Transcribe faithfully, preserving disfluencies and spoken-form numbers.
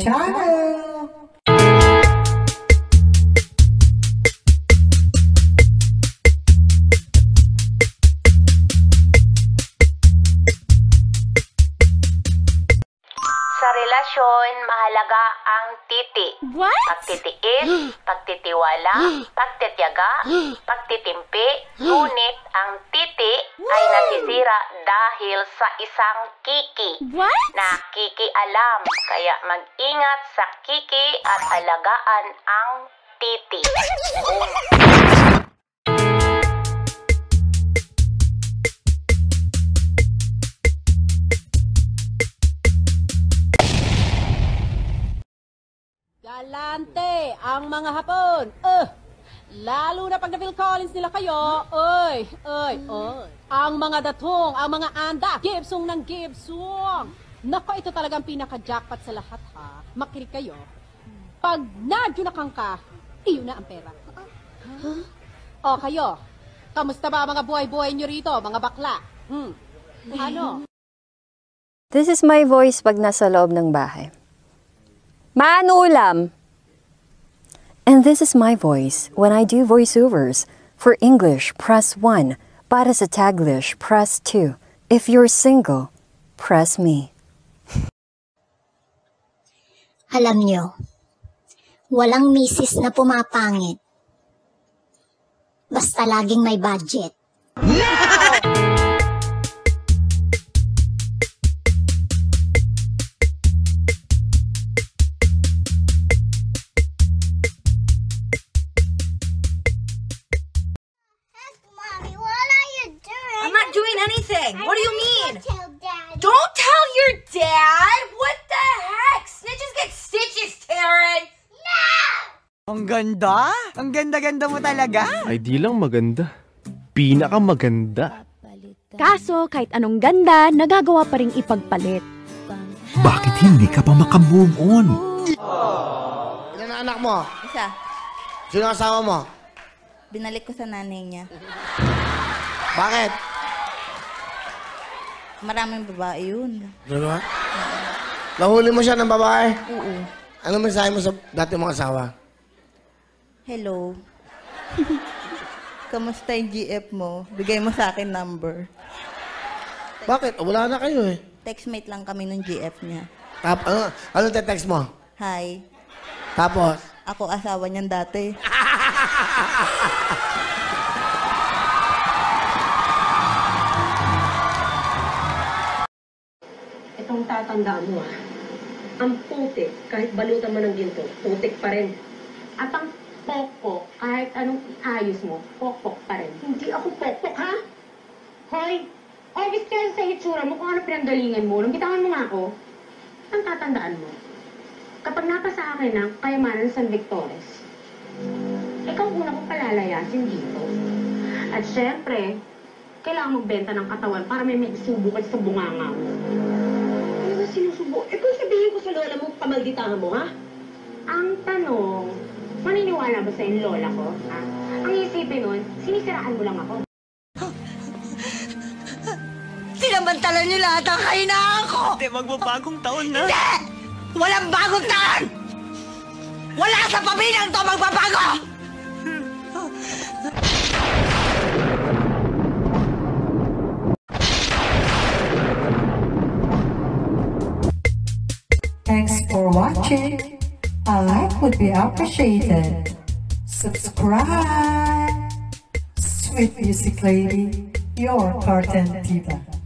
channel! Sa relasyon, mahalaga ang titi. What? Pagtitiis, pagtitiwala, pagtitiyaga, pagtitimpi. Ngunit ang titi ay nasisira dahil sa isang kiki. What? Nakikialam. Kaya mag-ingat sa kiki at alagaan ang titi. Galante ang mga Hapon. Uh, lalo na pag na-Phil Collins nila kayo. Oy, oy, oy. Ang mga datong, ang mga anda, gibsong ng gibsong. Nako, ito talagang pinaka-jackpot sa lahat, ha. Makinig kayo. Pag nadyunakang ka, iyon na ang pera. Huh? O kayo, kamusta ba mga buhay-buhay nyo rito, mga bakla? Hmm. Ano? This is my voice pag nasa loob ng bahay. Manulam! And this is my voice when I do voiceovers. For English, press one. Para sa Taglish, press two. If you're single, press me. Alam nyo, walang misis na pumapangit. Basta laging may budget. No! What do you mean? Don't tell Dad. Don't tell your dad? What the heck? Snitches get stitches, Taryn. No! Ang ganda? Ang ganda-ganda mo talaga. Ay di lang maganda. Pinakamaganda. Kaso kahit anong ganda, nagagawa pa rin ipagpalit. Bakit hindi ka pa makamove on? Ilan ang anak mo? Isa. Sino ang asawa mo? Binalik ko sa nanay niya. Bakit? Maraming babae yun. Diba? Nahuli mo siya ng babae? Oo. Ano mensahe mo sa dati mong asawa? Hello. Kamusta yung G F mo? Bigay mo sa akin number. Bakit? Wala na kayo eh. Textmate lang kami ng G F niya. Tap, ano? Anong te-text mo? Hi. Tapos? Ako asawa niyan dati. Itong tatandaan mo ah, ang putik, kahit balutan mo ng ginto, putik pa rin. At ang pokpok, kahit anong iayos mo, pokpok pa rin. Hindi ako pokpok, ha? Hoy, obvious ka sa hitsura mo kung ano pinanggalingan mo. Nung bitawan mo nga ako, ang tatandaan mo, kapag napasa akin ng kayamanan sa San Victores, ikaw una kong palalayasin dito. At syempre, kailangan magbenta ng katawan para may may isubo ka sa bunganga mo. Sinusubo. Eh kung sabihin ko sa lola mo, kamalditahan mo, ha? Ang tanong, maniniwala ba sa'yo yung lola ko, ha? Ang isipin nun, sinisiraan mo lang ako. Sinamantala niyo lahat ang kahinaan ko! Hindi, magbabagong taon na. Hindi! Walang bagong taon! Wala sa pamilyang to magbabago! Thanks for watching. A like would be appreciated. Subscribe. Sweet Music Lady, your cartoon diva.